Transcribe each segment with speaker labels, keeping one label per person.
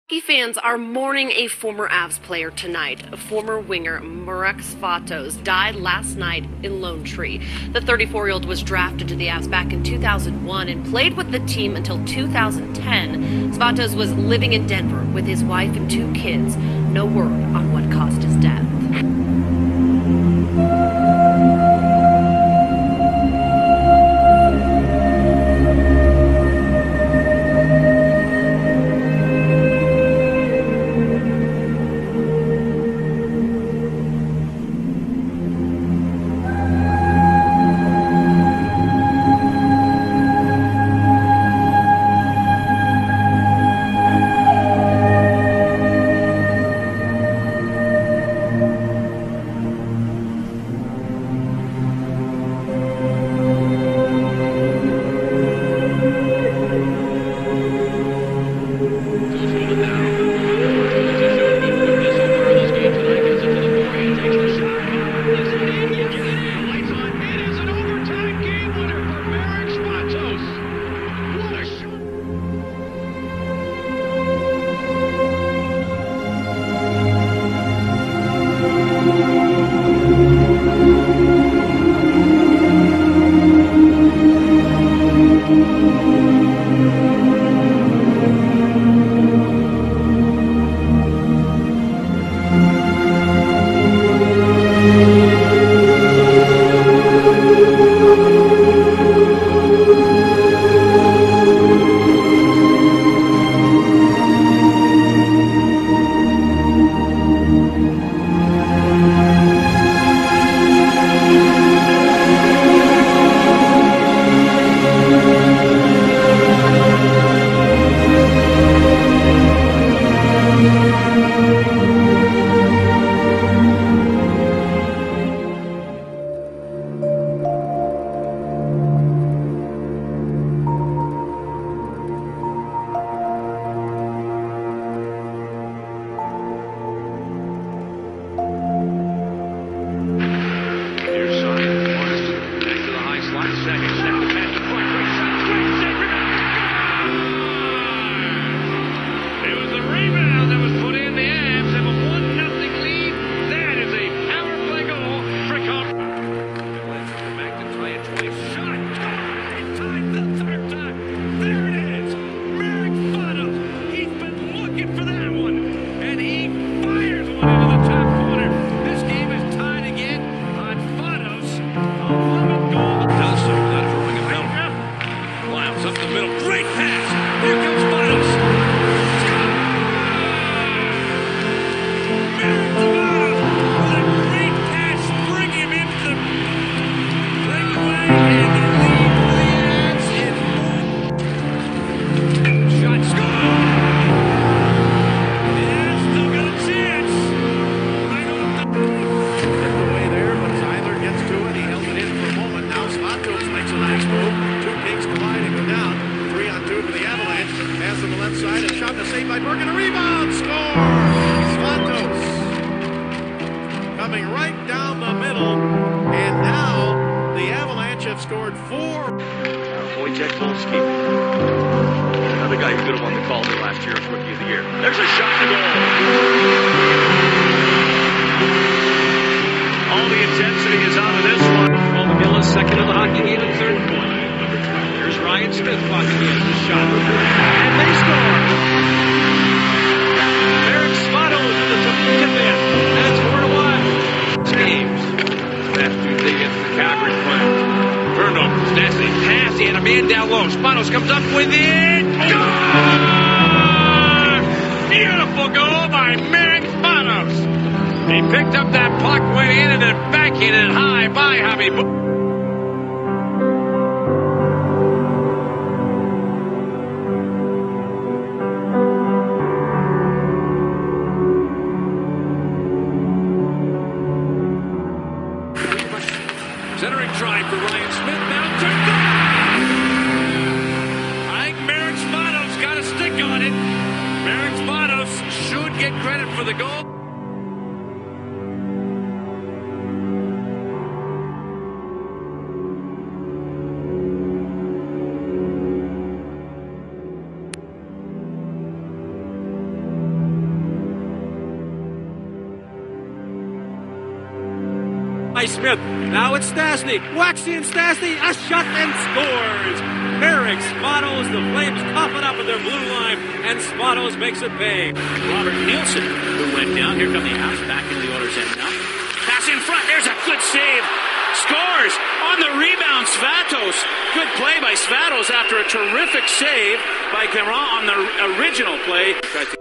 Speaker 1: Hockey fans are mourning a former Avs player tonight. Former winger Marek Svatos died last night in Lone Tree. The 34-year-old was drafted to the Avs back in 2001 and played with the team until 2010. Svatos was living in Denver with his wife and 2 kids. No word on what caused his death.
Speaker 2: Coming right down the middle, and now the Avalanche have scored 4.
Speaker 3: Wojciech Wolski, another guy who could have won the Calder last year as Rookie of the Year. There's a shot to goal. All the intensity is out of this one.
Speaker 4: Paul McGillis, second of the hockey game and third point. Here's Ryan Smith walking in with a shot. And they score. Marek Svatos with the tip in. And it's 4-1. James. That's too big into the Calgary front. Turnover. Stastny pass. He had a man down low. Svatos comes up with it. Goal! Beautiful goal by Marek Svatos. He picked up that puck, went in, and then backhanded it high by Javi. Centering try for Ryan Smith. Now turned back. I think Marek Svatos got a stick on it. Marek Svatos should get credit for the goal. by Smith. Now it's Stastny. Waxing Stastny. A shot and scores. Marek, Svatos, the Flames cough it up at their blue line, and Svatos makes it pay.
Speaker 5: Robert Nielsen, who went down. Here come the Avs back into the Oilers' end now. Pass in front. There's a good save. Scores on the rebound. Svatos. Good play by Svatos after a terrific save by Caron on the original play.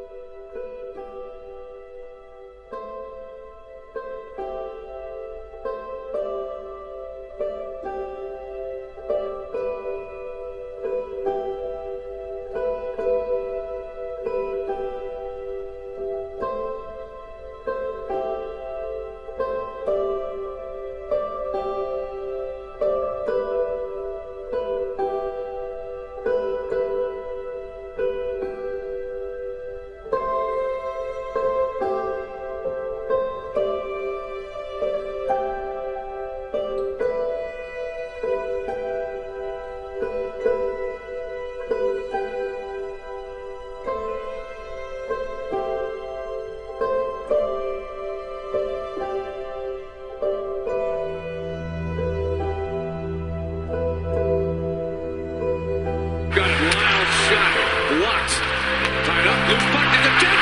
Speaker 4: Got a wild shot. Blocked. Tied up. Loose puck to the jet.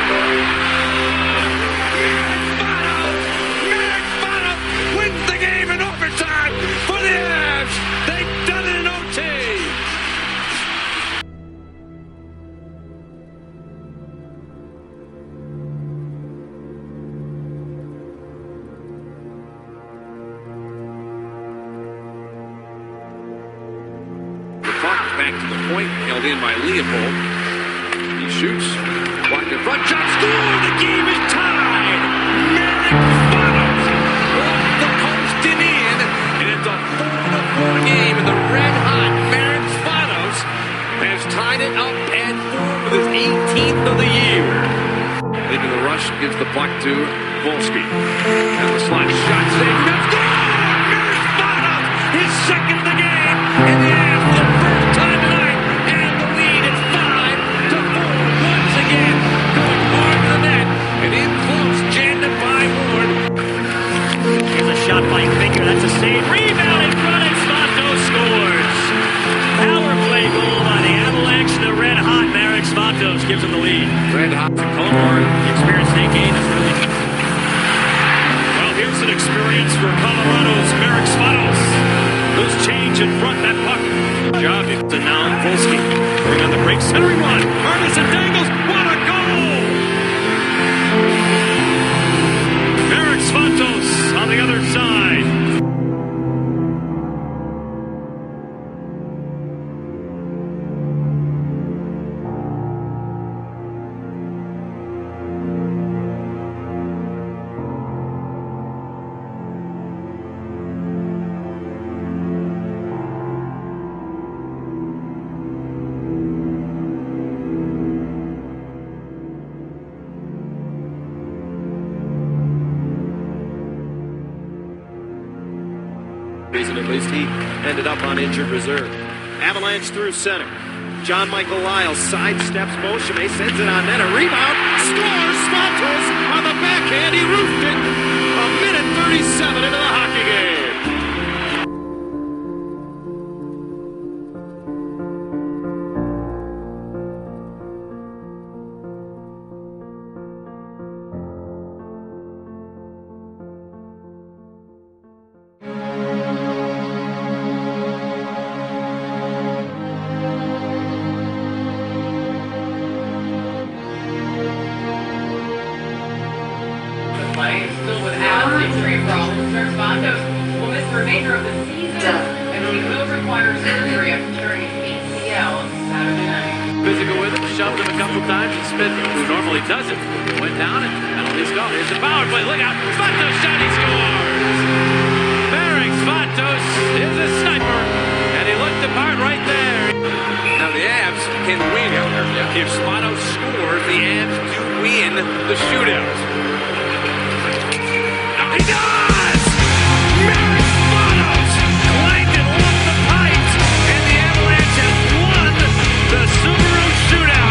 Speaker 4: Svatos wins the game in overtime for the Avs. They've done it in OT. Back to the point, held in by Leopold. He shoots, blocked in front, shot, score! The game is tied! Marek Svatos off the post and in, and it's a 4-4 game, and the red-hot Marek Svatos has tied it up and 4 with his 18th of the year. Leaving the rush, gives the puck to Volsky. And the slot shot, save, no score! Marek Svatos, his second of the game, and the Avs for the first time tonight, and the lead is 5-4 once again, going hard to the net, and in close, jammed it by Ward.
Speaker 5: Here's a shot by Finger. That's a save. Rebound in front, and Svatos scores. Power play goal by the Avalanche. The red-hot Marek Svatos gives him the lead.
Speaker 4: Red-hot.
Speaker 5: Colmore, the experienced Nate Gain is really... Well, here's an experience for Colorado's Marek Svatos. Loose change in front, that puck. Job to now Volsky. Bring on the break, centering one. Arneson dangles. What a goal! Marek Svatos on the other side.
Speaker 6: Reason at least he ended up on injured reserve. Avalanche through center. John Michael Lyles sidesteps Beauchemin, sends it on net, a rebound, scores. Svatos on the backhand, he roofed it. A minute 37 into the hockey game.
Speaker 7: Still with abs, injury problems, Svatos will miss the remainder of the season, and he will require surgery after tearing his ACL on Saturday night.
Speaker 5: Physical with him, shoved him a couple times, and Smith, who normally doesn't, went down and penalties go. Here's the power play, look out, Svatos shot, he scores! Marek Svatos is a sniper, and he looked the part right there.
Speaker 4: Now the Avs can win. If Svatos scores, the Avs do win the shootout. He does! Marek Svatos clanked it off the pipes, and the Avalanche have won the Subaru shootout.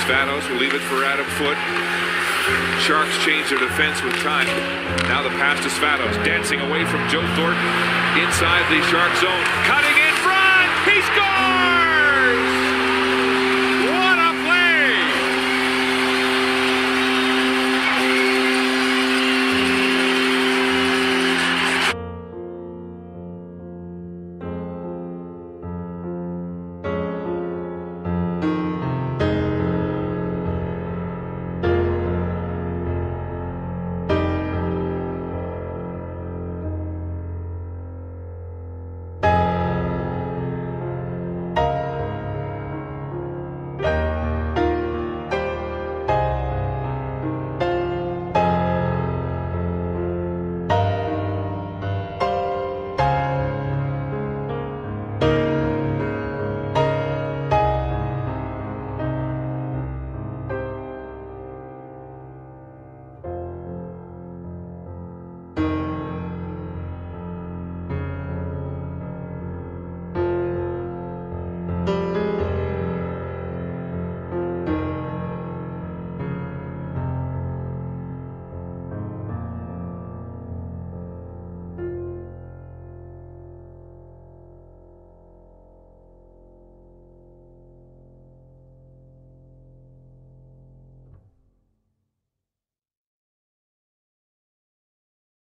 Speaker 8: Svatos will leave it for Adam Foote. Sharks change their defense with time. Now the pass to Svatos, dancing away from Joe Thornton inside the Shark zone. Cutting